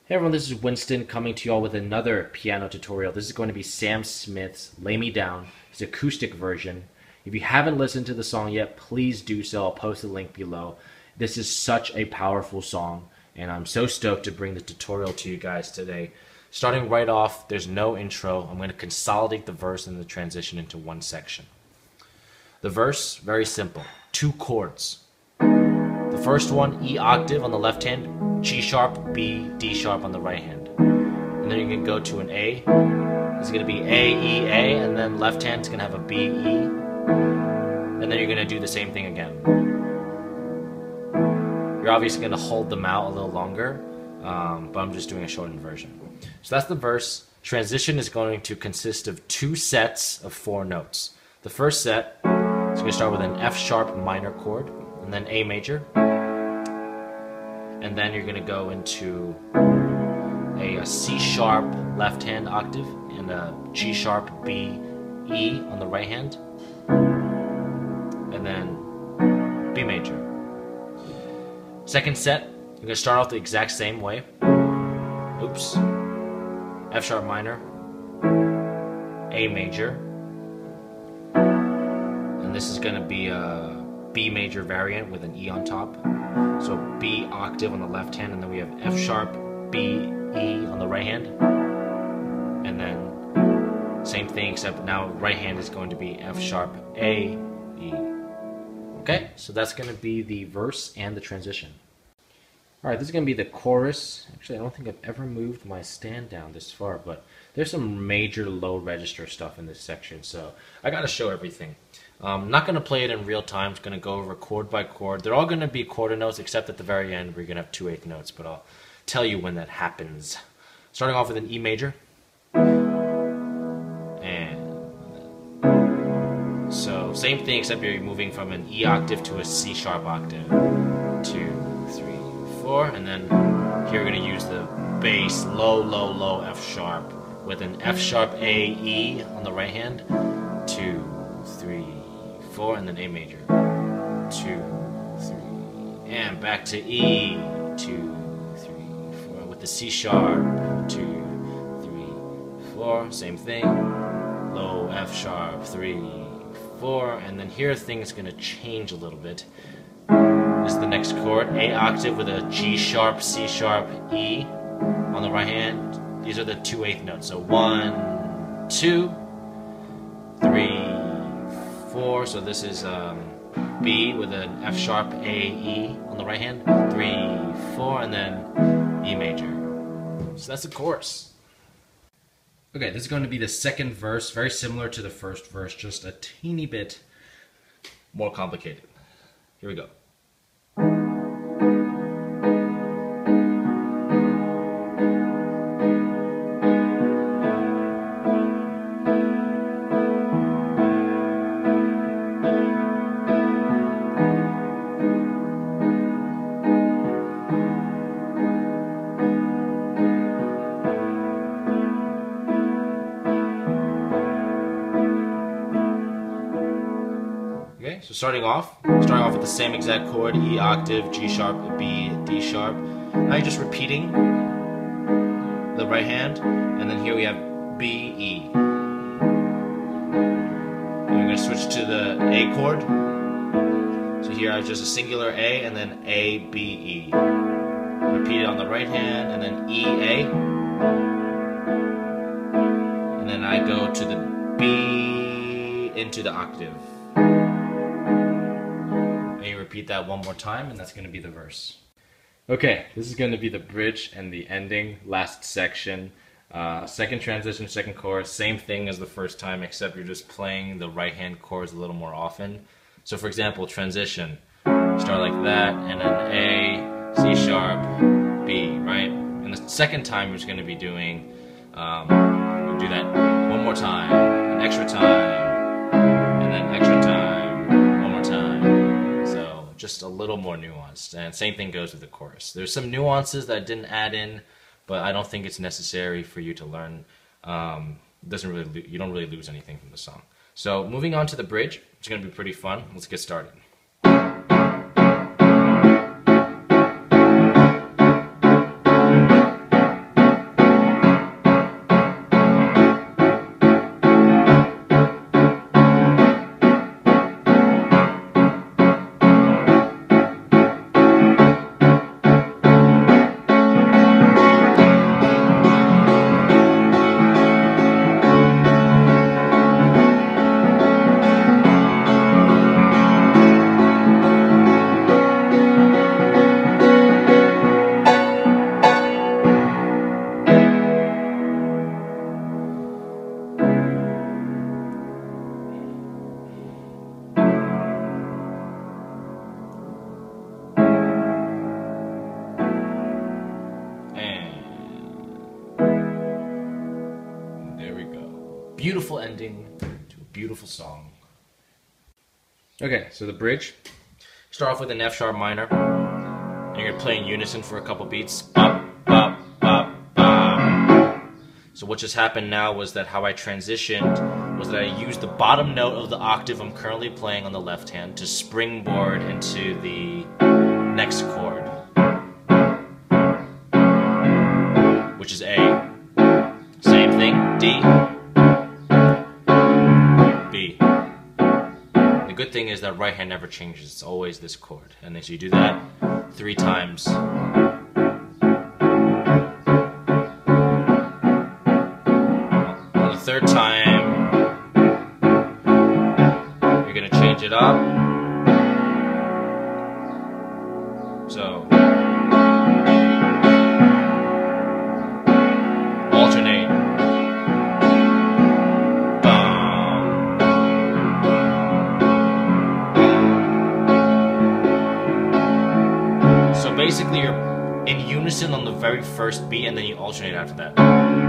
Hey everyone, this is Winston coming to you all with another piano tutorial. This is going to be Sam Smith's Lay Me Down, his acoustic version. If you haven't listened to the song yet, please do so. I'll post the link below. This is such a powerful song, and I'm so stoked to bring the tutorial to you guys today. Starting right off, there's no intro. I'm going to consolidate the verse and the transition into one section. The verse, very simple. 2 chords. The first one, E octave on the left hand, G sharp, B, D sharp on the right hand. And then you can go to an A. It's going to be A, E, A, and then left hand's going to have a B, E. And then you're going to do the same thing again. You're obviously going to hold them out a little longer, but I'm just doing a shortened version. So that's the verse. Transition is going to consist of 2 sets of 4 notes. The first set is going to start with an F sharp minor chord, and then A major. And then you're going to go into a C sharp left hand octave and a G sharp B E on the right hand, and then B major. Second set, you're going to start off the exact same way. Oops. F sharp minor, A major, and this is going to be a B major variant with an E on top. So B octave on the left hand, and then we have F sharp, B, E on the right hand. And then same thing, except now right hand is going to be F sharp, A, E. Okay, so that's going to be the verse and the transition. Alright, this is going to be the chorus. Actually, I don't think I've ever moved my stand down this far, but there's some major low register stuff in this section, so I got to show everything. I'm not going to play it in real time. It's going to go over chord by chord. They're all going to be quarter notes, except at the very end where you're going to have 2/8 notes, but I'll tell you when that happens. Starting off with an E major. And so same thing, except you're moving from an E octave to a C sharp octave. 2, 3, 4, and then here we're going to use the bass low, low, low F sharp with an F sharp A, E on the right hand. 2, 3, 4, and then A major. 2, 3, and back to E. 2, 3, 4 with the C sharp. 2, 3, 4. Same thing. Low F sharp. 3, 4, and then here things gonna change a little bit. This is the next chord. A octave with a G sharp, C sharp, E on the right hand. These are the 2/8 notes. So 1, 2, 3, 4, so this is B with an F sharp A E on the right hand, 3, 4, and then E major. So that's the chorus. Okay, this is going to be the second verse, very similar to the first verse, just a teeny bit more complicated. Here we go. So starting off with the same exact chord, E octave, G sharp, B, D sharp. Now you're just repeating the right hand, and then here we have B, E. And we're going to switch to the A chord. So here I have just a singular A, and then A, B, E. Repeat it on the right hand, and then E, A. And then I go to the B into the octave. You repeat that one more time, and that's going to be the verse. Okay, this is going to be the bridge and the ending, last section. Second transition, second chorus, same thing as the first time, except you're just playing the right hand chords a little more often. So for example, transition, start like that, and then A, C sharp, B, right? And the second time you're just going to be doing, we'll do that one more time, an extra time, and then extra time. Just a little more nuanced, and same thing goes with the chorus. There's some nuances that I didn't add in, but I don't think it's necessary for you to learn. You don't really lose anything from the song. So moving on to the bridge, it's going to be pretty fun. Let's get started. beautiful ending to a beautiful song. Okay, so the bridge. Start off with an F sharp minor, and you're gonna play in unison for a couple beats. Bop, bop, bop, bop. So what just happened now was that how I transitioned was that I used the bottom note of the octave I'm currently playing on the left hand to springboard into the next chord, which is A. Same thing, D, B. The good thing is that right hand never changes, it's always this chord. And then so you do that 3 times. On the third time, you're gonna change it up. So alternate. So basically you're in unison on the very first beat and then you alternate after that.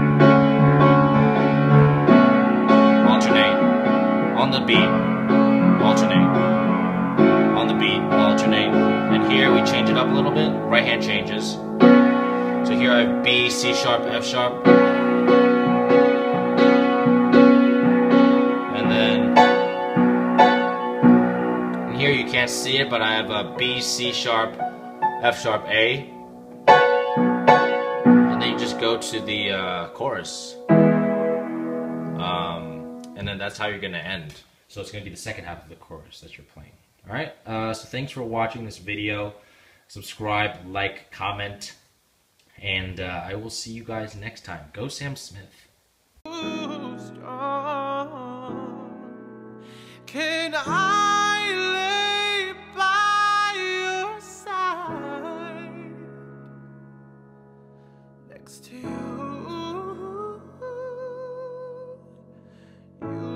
Alternate. On the beat. Alternate. On the beat. Alternate. And here we change it up a little bit. Right hand changes. So here I have B, C sharp, F sharp. And then and here you can't see it, but I have a B, C sharp, F sharp, A. And then you just go to the chorus. And then that's how you're going to end. So it's going to be the second half of the chorus that you're playing. Alright, so thanks for watching this video. Subscribe, like, comment. And I will see you guys next time. Go Sam Smith. Can I lay by your side next to you? You